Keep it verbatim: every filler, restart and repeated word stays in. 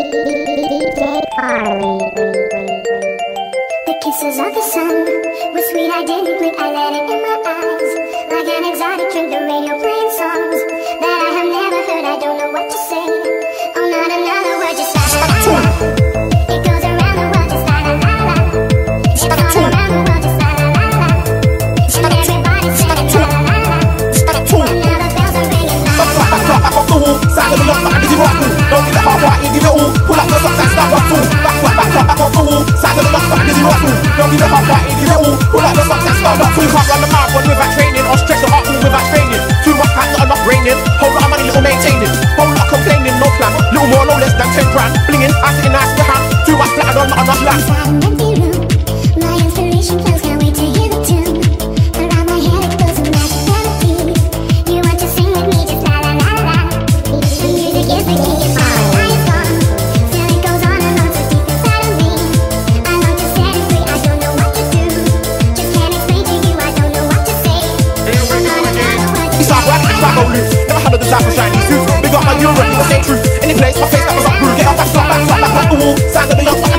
The kisses of the sun were sweet, I didn't blink, I let it in my eyes. Like an exotic drink, the radio playing songs that I have never heard, I don't know what to say. Oh, not another word, just la la la la. It goes around the world, just la la la la. It's all around the world, just la la la la. And everybody's saying la la la la. And now the bells are ringing la la la la. Back off the wall, side of the lock, back into the rifle. Don't get the hard right, give it all. Pull up the socks and start ruffle. Back, back, back, back, back off the wall, side of the lock, back into the rifle. Don't get the hard right, give it all. Pull up the socks and start ruffle. You can't run the marathon without training, or stretch the heart without training. Too much pack, not enough raining. Whole lot of money, little maintaining. Whole lot of complaining, no plan. Little more, no less than ten grand. Blinging, I sitting nice in the hand. Too much flat, not enough land. Inside an empty room, my inspiration flows, can't wait to hear the tune. Around my head it goes a magic melody. You want to sing with me, just la la la la. The music is the key, and all the night is gone. Still it goes on and on, so deep inside of me. I long to set it free, I don't know what to do. Just can't explain to you, I don't know what to say. I'm not another word, It's like whack, it's like no loose. Never had the type of shiny suit. Big up my urine, you the same truth. Any place, my face that was up rude. Get up, back, back, back, back, back, back the wall. Side of the young,